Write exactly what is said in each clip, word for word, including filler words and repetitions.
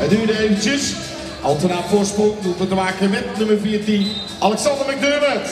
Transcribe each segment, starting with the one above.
Het duurde eventjes. Altena voorsprong doet het te maken met nummer veertien, Alexander McDermott.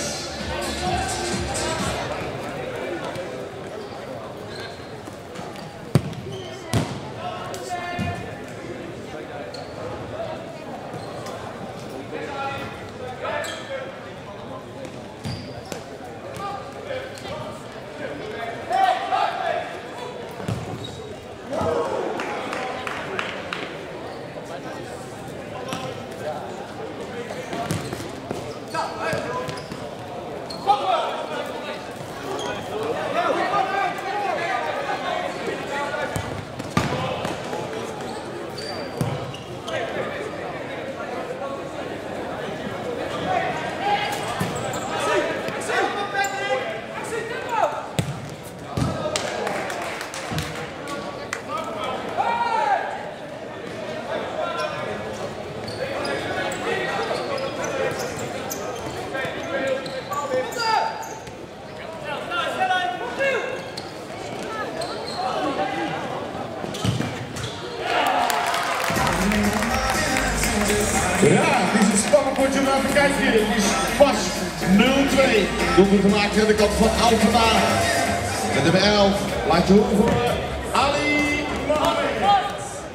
Ja, het is een spannend potje om naar te kijken. Het is vast nul twee. Doelpunt gemaakt aan de kant van Altena. Met nummer elf, laat je horen voor Ali Mohammed.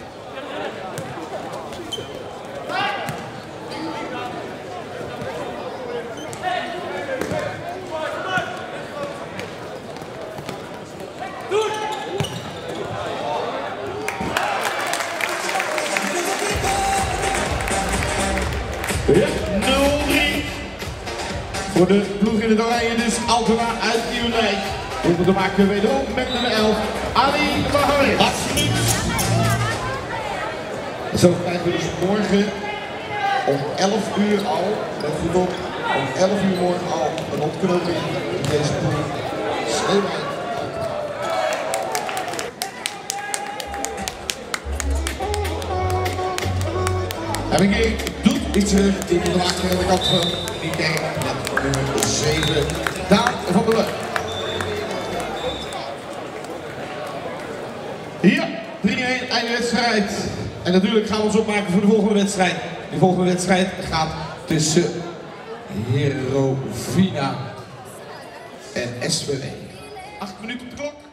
Ja, nul drie. Voor de ploeg in het oranje dus Altena uit Nieuwdijk. Om te maken wederom met nummer elf, Ali Mohammed. Absoluut. Zo krijgen we dus morgen om elf uur al, let goed op, om elf uur morgen al een ontknoping in deze ploeg. Schreeuwijn. En Mickey doet iets terug in de laatste aan de kant van die game met nummer zeven, Daan van der Leuk. Ja, drie-een, einde wedstrijd. En natuurlijk gaan we ons opmaken voor de volgende wedstrijd. De volgende wedstrijd gaat tussen Herovina en S V W. Acht minuten op de klok.